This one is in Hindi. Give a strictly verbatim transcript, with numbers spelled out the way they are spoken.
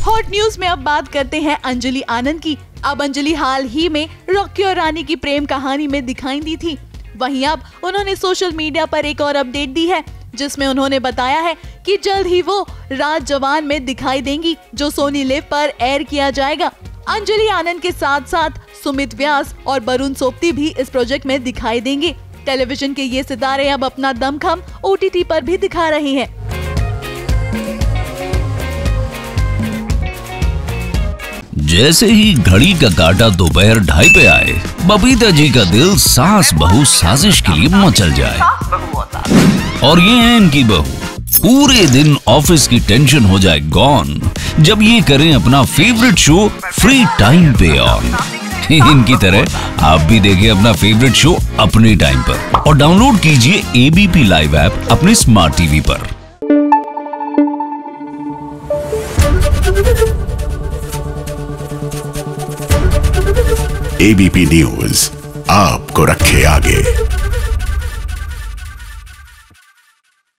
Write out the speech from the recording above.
हॉट न्यूज में अब बात करते हैं अंजलि आनंद की। अब अंजलि हाल ही में रॉकी और रानी की प्रेम कहानी में दिखाई दी थी। वहीं अब उन्होंने सोशल मीडिया पर एक और अपडेट दी है, जिसमें उन्होंने बताया है कि जल्द ही वो राज जवान में दिखाई देंगी, जो सोनी लिव पर एयर किया जाएगा। अंजलि आनंद के साथ साथ सुमित व्यास और वरुण सोपती भी इस प्रोजेक्ट में दिखाई देंगे। टेलीविजन के ये सितारे अब अपना दमखम ओटीटी पर भी दिखा रहे हैं। जैसे ही घड़ी का काटा दोपहर ढाई पे आए, बबीता जी का दिल सास बहू साजिश के लिए मचल जाए। और ये है इनकी बहू, पूरे दिन ऑफिस की टेंशन हो जाए गॉन जब ये करें अपना फेवरेट शो फ्री टाइम पे ऑन। इनकी तरह आप भी देखिए अपना फेवरेट शो अपने टाइम पर और डाउनलोड कीजिए एबीपी लाइव ऐप अपने स्मार्ट टीवी पर। एबीपी न्यूज आपको रखे आगे।